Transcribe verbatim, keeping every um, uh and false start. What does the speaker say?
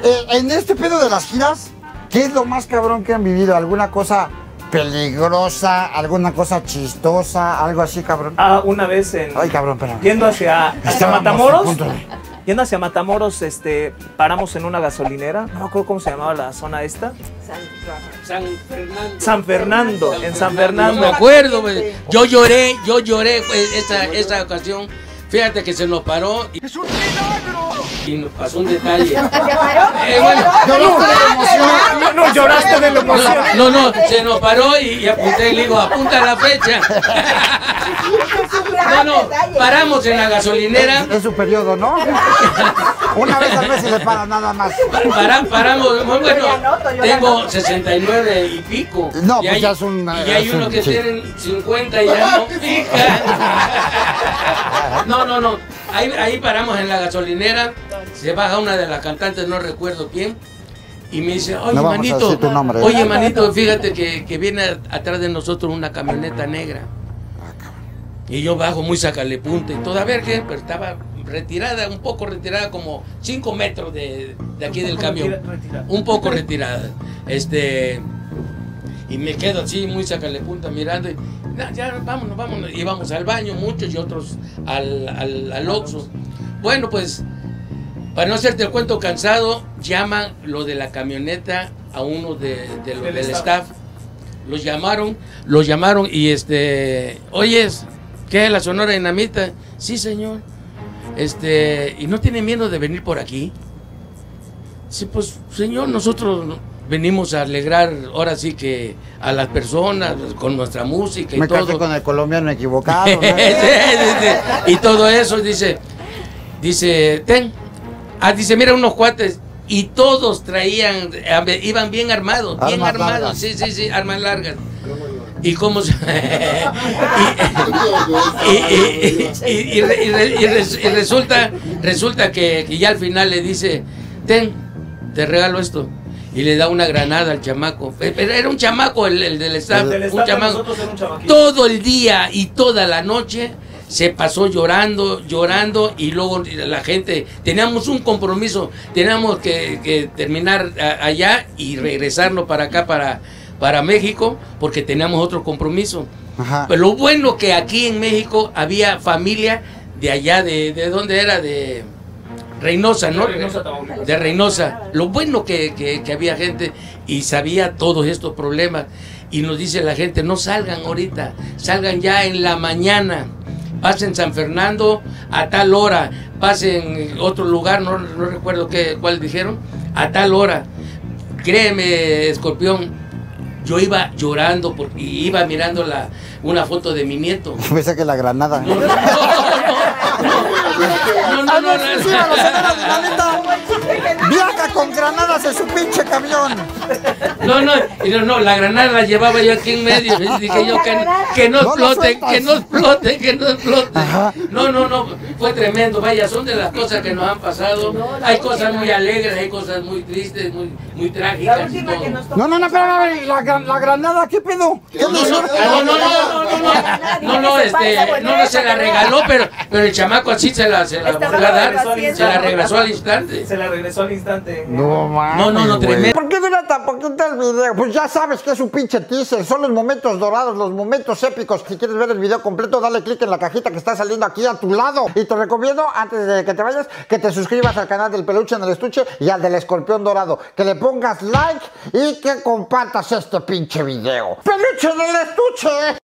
eh, en este pedo de las giras, ¿qué es lo más cabrón que han vivido? ¿Alguna cosa peligrosa, alguna cosa chistosa, algo así, cabrón? Ah, una vez en... Ay, cabrón, espérame. Yendo hacia, hacia Estábamos Matamoros, a punto de- yendo hacia Matamoros, este, paramos en una gasolinera, no me acuerdo cómo se llamaba la zona esta. San Fernando. San Fernando, en San Fernando. No me acuerdo, pues. Yo lloré, yo lloré pues, esa, esa ocasión. Fíjate que se nos paró y, ¡Es un milagro! y nos pasó un detalle. ¿Te paró? Eh, bueno, ¡Lloraste de emoción! No, no, lloraste de la emoción. no, no, se nos paró y, y apunté y le digo, apunta la fecha. No, no, paramos en la gasolinera. Es su periodo, ¿no? Una vez al mes se le para nada más. Para, paramos, bueno, Yo la anoto, yo la tengo anoto. sesenta y nueve y pico. No, y pues hay, ya es un- Y hay es unos un- que sí. tienen cincuenta y ya no pica. No, no, no. Ahí, ahí paramos en la gasolinera. Se baja una de las cantantes, no recuerdo quién. Y me dice, oye, No vamos a manito, decir tu nombre, ¿eh? oye, manito, fíjate que, que viene atrás de nosotros una camioneta negra. Y yo bajo muy sacale punta y todo, a ver qué, pero estaba retirada, un poco retirada, como cinco metros de, de aquí del camión. Retira- retirada. Un poco retirada. Este, y me quedo así, muy sacale punta, mirando. Y, "No, ya, vámonos, vámonos. Y vamos al baño, muchos y otros al, al, al Oxxo. Bueno, pues, para no hacerte el cuento cansado, llaman lo de la camioneta a uno de, de los Del del staff. staff. Los llamaron, los llamaron y este, oyes, ¿qué es la Sonora Dinamita? Sí, señor. Este, ¿y no tiene miedo de venir por aquí? Sí, pues, señor, nosotros venimos a alegrar, ahora sí que a las personas con nuestra música y Me casé todo. con el colombiano equivocado, ¿no? Sí, sí, sí. Y todo eso, dice, dice, ten, ah, dice, mira unos cuates, y todos traían, eh, iban bien armados, bien Armas armados, largas. sí, sí, sí, armas largas. Y cómo se... y, y, y, y, y re- y re- y res- y resulta, resulta que, que ya al final le dice, ten, te regalo esto. Y le da una granada al chamaco. Pero era un chamaco el, el del staff, Del un staff de chamaco. nosotros era un chamaquito. Todo el día y toda la noche se pasó llorando, llorando y luego la gente, teníamos un compromiso, teníamos que, que terminar a- allá y regresarnos para acá, para, para México, porque teníamos otro compromiso. Ajá. Pero lo bueno que aquí en México había familia de allá, de, de dónde era, de Reynosa, ¿no? De Reynosa, Tamaulipas. De Reynosa. Lo bueno que, que, que había gente y sabía todos estos problemas. Y nos dice la gente, no salgan ahorita, salgan ya en la mañana. Pasen San Fernando a tal hora, pasen otro lugar, no, no recuerdo qué, cuál dijeron, a tal hora. Créeme, Escorpión, yo iba llorando porque iba mirando la, una foto de mi nieto. Pensé que la granada. No, no, no, no, no, no, no, no. Sí, a la Sonora Dinamita. Viaja con granadas en su pinche camión. No, no, y no, no, la granada la llevaba yo aquí en medio. Y dije yo que, que no No lo exploten, sueltas. que no exploten, que no exploten. Ajá. No, no, no, fue tremendo. Vaya, son de las cosas que nos han pasado. Hay cosas muy alegres, hay cosas muy tristes, muy, muy La trágicas. y última todo. que nos tocó. No, no, no, espérame, la, gran- la granada, ¿qué pedo? ¿Qué No, no, le no, hizo? no, no, no, no, no, no, no, no, este, no, no se la regaló, pero, pero el chamaco así se la, se la Estaba volvió a dar, haciendo- se la regresó al instante. Se la regresó al instante. No, mames, No, no, no, güey. tremendo. ¿Por qué dura tan poquito el video? Pues ya sabes que es un pinche teaser. Son los momentos dorados, los momentos épicos. Si quieres ver el video completo, dale click en la cajita que está saliendo aquí a tu lado. Y te recomiendo, antes de que te vayas, que te suscribas al canal del Peluche en el Estuche y al del Escorpión Dorado. Que le pongas like y que compartas este pinche video. ¡Peluche en el Estuche!